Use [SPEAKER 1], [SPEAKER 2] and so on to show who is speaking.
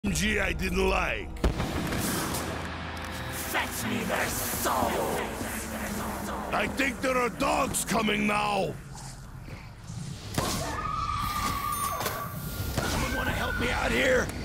[SPEAKER 1] Gee, I didn't like.
[SPEAKER 2] Fetch me their souls!
[SPEAKER 1] I think there are dogs coming now.
[SPEAKER 2] Someone wanna help me out here?